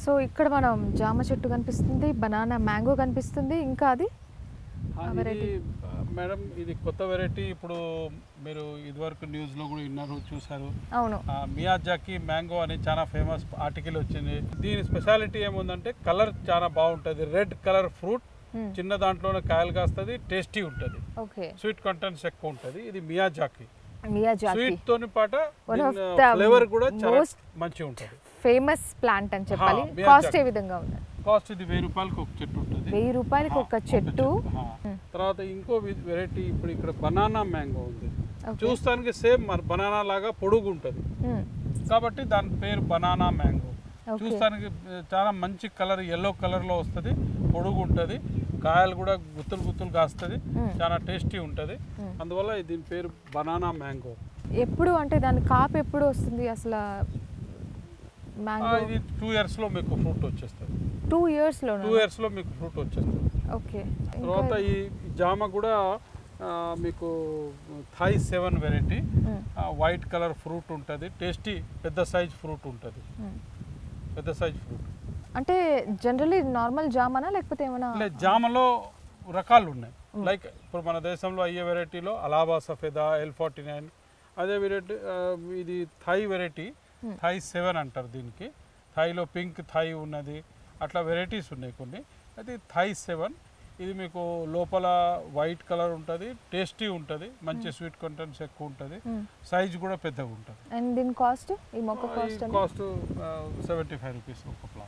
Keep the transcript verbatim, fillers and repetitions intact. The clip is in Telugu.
సో ఇక్కడ మనం జామ చెట్టు కనిపిస్తుంది, బనానా మ్యాంగో కనిపిస్తుంది, ఇంకా అది ఇది మేడం ఇది కొత్త వెరైటీ. ఇప్పుడు మీరు ఇదివరకు న్యూస్లో కూడా విన్నారు, చూసారు. అవును, మియాజాకి మ్యాంగో అని చాలా ఫేమస్ ఆర్టికల్ వచ్చింది. దీని స్పెషాలిటీ ఏముందంటే కలర్ చాలా బాగుంటుంది, రెడ్ కలర్ ఫ్రూట్, చిన్న దాంట్లోనే కాయలు కాస్తుంది, టేస్టీ ఉంటుంది, స్వీట్ కంటెంట్స్ ఎక్కువ ఉంటుంది. ఇది మియాజాకి స్వీట్ తోని పాట ఫ్లేవర్ కూడా చాలా మంచిగా ఉంటుంది. ఫేమస్ ప్లాంట్ అని చెప్పాలి. కాస్ట్ ఏ విధంగా ఉంది? కాస్ట్ ఇది వెయ్యి రూపాయలకి ఒక చెట్టు ఉంటుంది. వెయ్యి రూపాయలకి ఒక చెట్టు. తర్వాత ఇంకో వెరైటీ ఇప్పుడు ఇక్కడ బనానా మ్యాంగో ఉంది. చూస్తానికి సేమ్ బనానా లాగా పొడుగు ఉంటుంది కాబట్టి దాని పేరు బనానా మ్యాంగో. చూస్తానికి చాలా మంచి కలర్, ఎల్లో కలర్ లో వస్తుంది, పొడుగు ఉంటుంది, కాయలు కూడా గుత్తులు గుత్తులు కాస్తుంది, చాలా టేస్టీ ఉంటుంది. అందువల్ల దీని పేరు బనానా మ్యాంగో. ఎప్పుడు అంటే దాని కాపు ఎప్పుడు వస్తుంది అసలు? ఇది టూ ఇయర్స్ లో మీకు ఫ్రూట్ వచ్చేస్తుంది. టూ ఇయర్స్ లో టూ ఇయర్స్ లో మీకు ఫ్రూట్ వచ్చేస్తుంది. ఓకే. తర్వాత ఈ జామ కూడా మీకు Thai seven variety, white colour fruit ఉంటుంది, టేస్టీ పెద్ద సైజ్ ఫ్రూట్ ఉంటుంది, పెద్ద సైజ్ ఫ్రూట్. అంటే జనరల్లీ నార్మల్ జామనా లేకపోతే ఏమైనా? జామలో రకాలు ఉన్నాయి. లైక్ ఇప్పుడు మన దేశంలో అయ్యే వెరైటీలో Allahabad Safeda, L forty nine, అదే వెరైటీ ఇది థాయ్ వెరైటీ, థాయ్ సెవెన్ అంటారు దీనికి. థాయ్లో పింక్ థాయ్ ఉన్నది, అట్లా వెరైటీస్ ఉన్నాయి కొన్ని. అయితే థాయ్ సెవెన్ ఇది మీకు లోపల వైట్ కలర్ ఉంటుంది, టేస్టీ ఉంటుంది, మంచి స్వీట్ కంటెంట్స్ ఎక్కువ ఉంటుంది, సైజ్ కూడా పెద్దగా ఉంటుంది. అండ్ దీని కాస్ట్? ఈ మొక్క cost cost seventy five rupees ఒక ప్లాంట్.